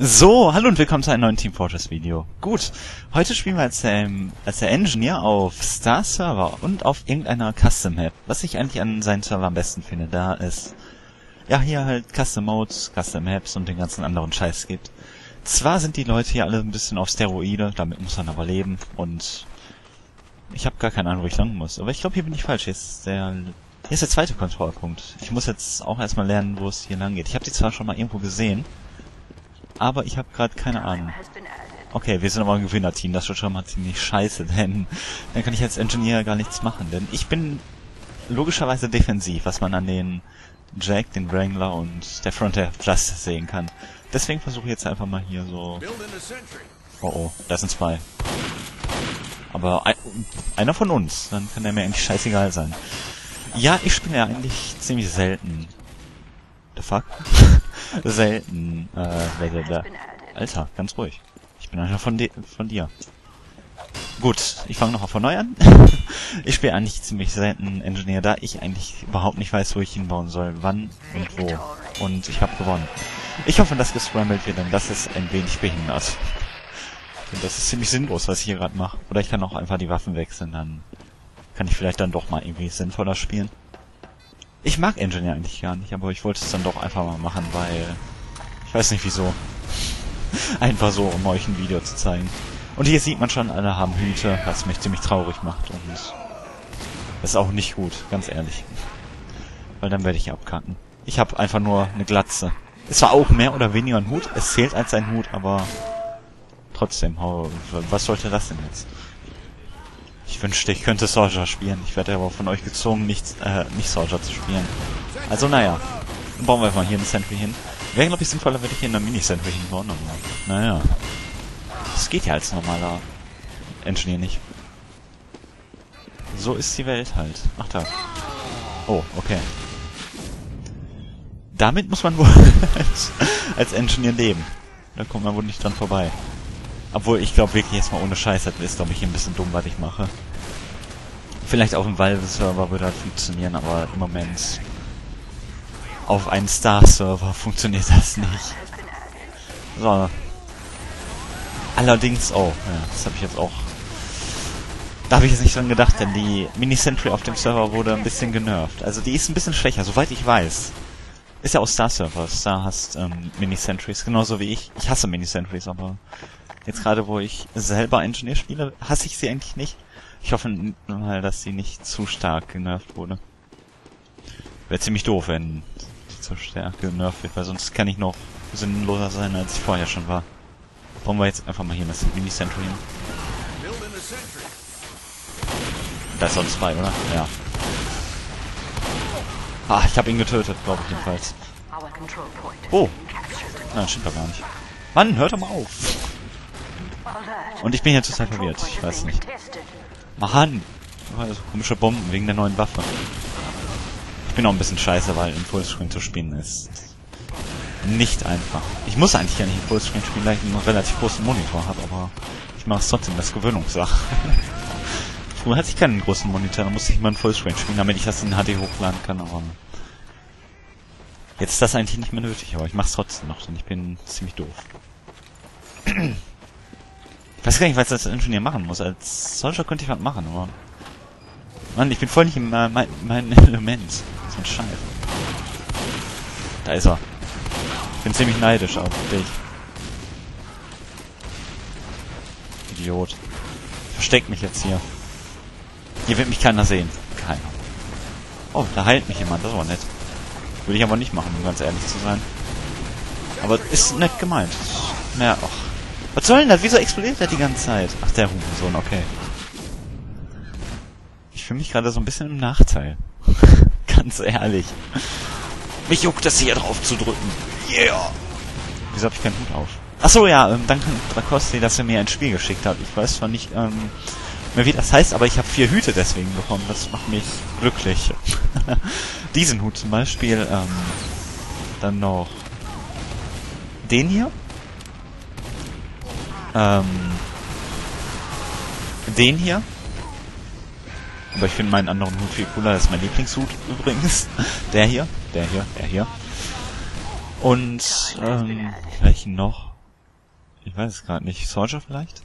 So, hallo und willkommen zu einem neuen Team Fortress Video. Gut, heute spielen wir als der Engineer auf Star Server und auf irgendeiner Custom Map, was ich eigentlich an seinen Server am besten finde, da es ja hier halt Custom Modes, Custom Maps und den ganzen anderen Scheiß gibt. Zwar sind die Leute hier alle ein bisschen auf Steroide, damit muss man aber leben und ich habe gar keine Ahnung, wo ich lang muss, aber ich glaube, hier bin ich falsch. Hier ist der zweite Kontrollpunkt. Ich muss jetzt auch erstmal lernen, wo es hier lang geht. Ich habe die zwar schon mal irgendwo gesehen, aber ich habe gerade keine Ahnung. Okay, wir sind aber ein Gewinnerteam, das wird schon mal ziemlich scheiße, denn dann kann ich als Engineer gar nichts machen, denn ich bin logischerweise defensiv, was man an den Jack, den Wrangler und der Frontier Plus sehen kann. Deswegen versuche ich jetzt einfach mal hier so... Oh, da sind zwei. Aber einer von uns, dann kann der mir eigentlich scheißegal sein. Ja, ich spiele ja eigentlich ziemlich selten. The fuck? Selten. Alter, ganz ruhig. Ich bin einer von dir. Gut, ich fange nochmal von neu an. Ich spiele eigentlich ziemlich selten Engineer, da ich eigentlich überhaupt nicht weiß, wo ich hinbauen soll, wann und wo. Und ich habe gewonnen. Ich hoffe, dass gescrambled wird, denn das ist ein wenig behindert. Und das ist ziemlich sinnlos, was ich hier gerade mache. Oder ich kann auch einfach die Waffen wechseln, dann kann ich vielleicht dann doch mal irgendwie sinnvoller spielen. Ich mag Engineer eigentlich gar nicht, aber ich wollte es dann doch einfach mal machen, weil... Ich weiß nicht wieso. Einfach so, um euch ein Video zu zeigen. Und hier sieht man schon, alle haben Hüte, was mich ziemlich traurig macht. Und das ist auch nicht gut, ganz ehrlich. Weil dann werde ich abkacken. Ich habe einfach nur eine Glatze. Es war auch mehr oder weniger ein Hut. Es zählt als ein Hut, aber... Trotzdem, was sollte das denn jetzt? Ich wünschte, ich könnte Soldier spielen. Ich werde aber von euch gezwungen, nicht Soldier zu spielen. Also naja, dann bauen wir einfach hier eine Sentry hin. Wäre, glaube ich, sinnvoller, wenn ich hier eine Mini-Sentry hinbauen, aber naja. Das geht ja als normaler Engineer nicht. So ist die Welt halt. Ach da. Oh, okay. Damit muss man wohl als Engineer leben. Da kommt man wohl nicht dran vorbei. Obwohl, ich glaube wirklich jetzt mal ohne Scheiß, das ist, glaube ich, ein bisschen dumm, was ich mache. Vielleicht auf dem Valve-Server würde das funktionieren, aber im Moment auf einem Star-Server funktioniert das nicht. So. Allerdings, oh, ja, das habe ich jetzt auch... Da habe ich jetzt nicht dran gedacht, denn die Mini-Sentry auf dem Server wurde ein bisschen genervt. Also die ist ein bisschen schwächer, soweit ich weiß. Ist ja auch Star-Server. Star hasst Mini-Sentries, genauso wie ich. Ich hasse Mini-Sentries, aber... Jetzt gerade, wo ich selber Engineer spiele, hasse ich sie eigentlich nicht. Ich hoffe mal, dass sie nicht zu stark genervt wurde. Wäre ziemlich doof, wenn sie zu stark genervt wird, weil sonst kann ich noch sinnloser sein, als ich vorher schon war. Bauen wir jetzt einfach mal hier eine Mini-Sentry hin. Da ist sonst zwei, oder? Ja. Ah, ich habe ihn getötet, glaube ich jedenfalls. Oh. Nein, stimmt doch gar nicht. Mann, hört doch mal auf. Und ich bin jetzt total verwirrt, ich weiß nicht. Mann! Also komische Bomben wegen der neuen Waffe. Ich bin auch ein bisschen scheiße, weil im Fullscreen zu spielen ist nicht einfach. Ich muss eigentlich ja nicht im Fullscreen spielen, weil ich einen relativ großen Monitor habe, aber ich mache es trotzdem, das ist Gewöhnungssache. Früher hatte ich keinen großen Monitor, da musste ich mal in Fullscreen spielen, damit ich das in HD hochladen kann, aber... Jetzt ist das eigentlich nicht mehr nötig, aber ich mache es trotzdem noch, denn ich bin ziemlich doof. Ich weiß gar nicht, was ich als Ingenieur machen muss. Als Soldier könnte ich was machen, aber... Mann, ich bin voll nicht in mein Element. So ein Scheiß. Da ist er. Ich bin ziemlich neidisch auf dich. Idiot. Versteck mich jetzt hier. Hier wird mich keiner sehen. Keiner. Oh, da heilt mich jemand. Das war nett. Würde ich aber nicht machen, um ganz ehrlich zu sein. Aber ist nett gemeint. Mehr auch. Was soll denn das? Wieso explodiert der die ganze Zeit? Ach, der Hurensohn, okay. Ich fühle mich gerade so ein bisschen im Nachteil. Ganz ehrlich. Mich juckt es hier drauf zu drücken. Yeah! Wieso habe ich keinen Hut auf? Achso, ja, danke Dracosti, dass er mir ein Spiel geschickt hat. Ich weiß zwar nicht, mehr wie das heißt, aber ich habe 4 Hüte deswegen bekommen. Das macht mich glücklich. Diesen Hut zum Beispiel, dann noch den hier. Den hier. Aber ich finde meinen anderen Hut viel cooler. Das ist mein Lieblingshut übrigens. Der hier. Und, welchen noch? Ich weiß es gerade nicht. Soldier vielleicht?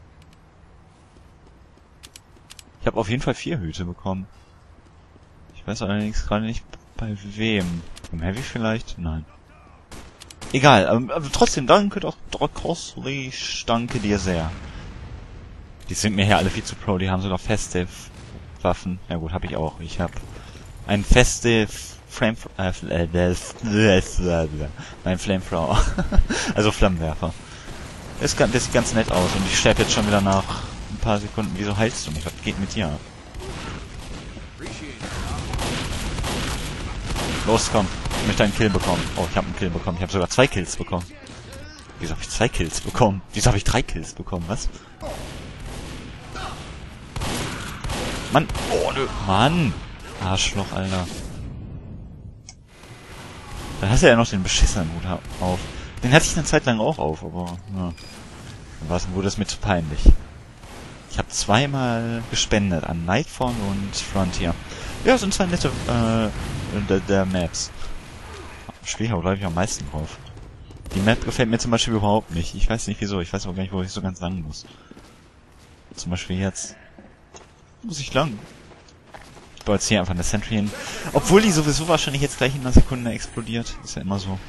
Ich habe auf jeden Fall 4 Hüte bekommen. Ich weiß allerdings gerade nicht bei wem. Beim Heavy vielleicht? Nein. Egal, aber trotzdem danke doch, Dracoslich, danke dir sehr. Die sind mir hier alle viel zu pro, die haben sogar Festive Waffen. Ja gut, habe ich auch. Ich habe ein Festive mein Flamethrower. Also Flammenwerfer. Das sieht ganz nett aus und ich sterbe jetzt schon wieder nach ein paar Sekunden. Wieso heilst du mich? Was geht mit dir ab? Los, komm. Ich möchte einen Kill bekommen. Oh, ich habe einen Kill bekommen. Ich habe sogar 2 Kills bekommen. Wieso habe ich 2 Kills bekommen? Wieso habe ich 3 Kills bekommen? Was? Mann. Oh, nö. Mann. Arschloch, Alter. Da hast du ja noch den beschissenen Hut auf. Den hatte ich eine Zeit lang auch auf, aber ja. Dann wurde es mir zu peinlich. Ich habe 2-mal gespendet an Nightfall und Frontier. Ja, sind 2 nette der Maps. Spiel glaube ich am meisten drauf. Die Map gefällt mir zum Beispiel überhaupt nicht. Ich weiß nicht wieso. Ich weiß auch gar nicht, wo ich so ganz lang muss. Zum Beispiel jetzt. Muss ich lang. Ich baue jetzt hier einfach eine Sentry hin. Obwohl die sowieso wahrscheinlich jetzt gleich in einer Sekunde explodiert. Ist ja immer so.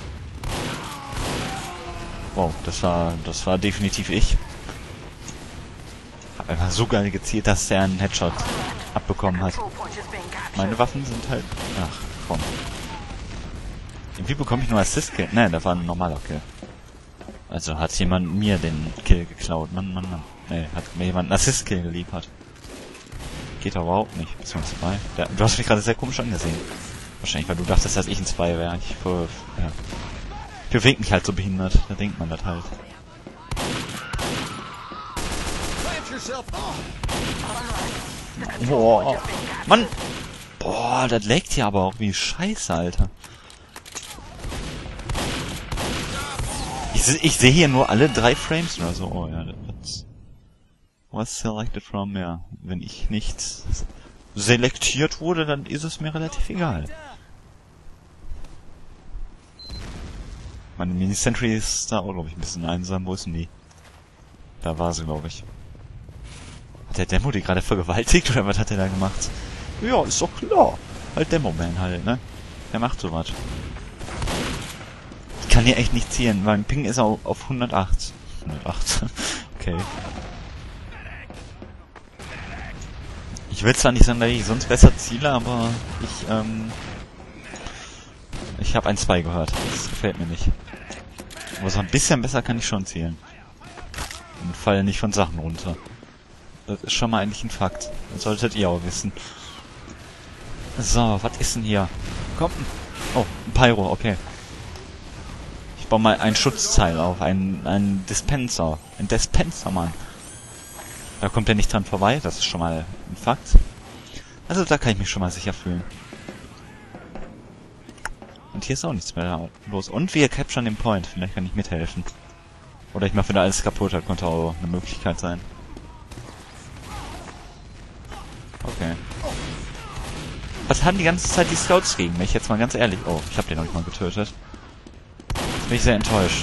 Wow, das war definitiv ich. Hab einfach so geil gezielt, dass der einen Headshot abbekommen hat. Meine Waffen sind halt... Ach, komm. Irgendwie bekomme ich nur Assist-Kill. Ne, das war ein normaler Kill. Also hat jemand mir den Kill geklaut. Mann. Ne, hat mir jemand einen Assist-Kill geliefert. Geht aber überhaupt nicht. Beziehungsweise du hast mich gerade sehr komisch angesehen. Wahrscheinlich, weil du dachtest, dass ich ein 2 wäre. Ich bewege mich halt so behindert. Da denkt man das halt. Boah. Mann! Boah, das laggt hier aber auch wie Scheiße, Alter. Ich sehe hier nur alle 3 Frames oder so. Oh ja, das was selected from, ja. Wenn ich nicht selektiert wurde, dann ist es mir relativ egal. Meine Mini-Sentry ist da auch, glaube ich, ein bisschen einsam. Wo ist denn die? Da war sie, glaube ich. Hat der Demo die gerade vergewaltigt oder was hat er da gemacht? Ja, ist doch klar. Halt Demo-Man halt, ne? Der macht sowas. Ich kann hier echt nicht zielen, weil mein Ping ist auf 108. 108. Okay. Ich will zwar nicht sagen, dass ich sonst besser ziele, aber ich habe ein 2 gehört. Das gefällt mir nicht. Aber so ein bisschen besser kann ich schon zielen. Und falle nicht von Sachen runter. Das ist schon mal eigentlich ein Fakt. Das solltet ihr auch wissen. So, was ist denn hier? Komm. Oh, ein Pyro, okay. Ich baue mal ein Schutzteil auf. Ein Dispenser. Ein Dispenser, Mann. Da kommt er nicht dran vorbei. Das ist schon mal ein Fakt. Also da kann ich mich schon mal sicher fühlen. Und hier ist auch nichts mehr los. Und wir capturen den Point. Vielleicht kann ich mithelfen. Oder ich mache wieder alles kaputt. Das könnte auch eine Möglichkeit sein. Okay. Was haben die ganze Zeit die Scouts gegen mich? Jetzt mal ganz ehrlich. Oh, ich habe den noch nicht mal getötet. Jetzt bin ich sehr enttäuscht.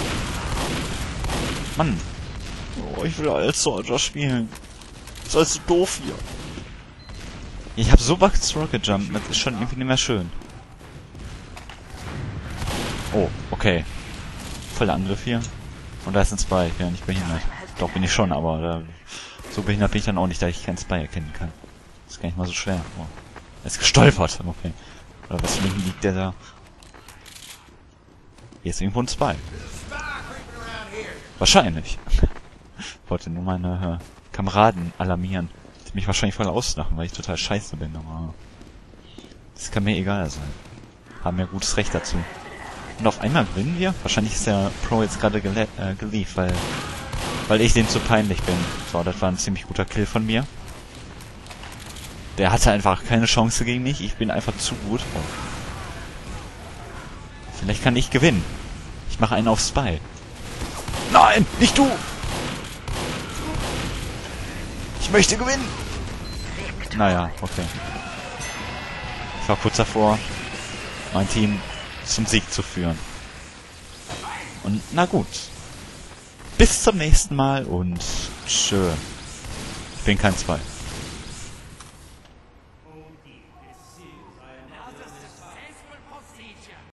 Mann. Oh, ich will als Soldier spielen. Das ist alles so doof hier. Ich habe so Bugs Rocket Jump. Das ist schon irgendwie nicht mehr schön. Oh, okay. Voller Angriff hier. Und da ist ein Spy. Ich bin ja nicht behindert. Doch, bin ich schon, aber so behindert bin ich dann auch nicht, da ich keinen Spy erkennen kann. Das ist gar nicht mal so schwer. Oh. Er ist gestolpert. Okay. Oder was liegt der da? Hier ist irgendwo ein Spy. Wahrscheinlich. Ich wollte nur meine Kameraden alarmieren. Die mich wahrscheinlich voll auslachen, weil ich total scheiße bin, aber das kann mir egal sein. Haben ja gutes Recht dazu. Und auf einmal gewinnen wir? Wahrscheinlich ist der Pro jetzt gerade gelieft, weil ich dem zu peinlich bin. So, das war ein ziemlich guter Kill von mir. Der hatte einfach keine Chance gegen mich. Ich bin einfach zu gut. Oh. Vielleicht kann ich gewinnen. Ich mache einen auf Spy. Nein, nicht du! Ich möchte gewinnen! Naja, okay. Ich war kurz davor, mein Team zum Sieg zu führen. Und na gut. bis zum nächsten Mal und tschö. Ich bin kein Zwei.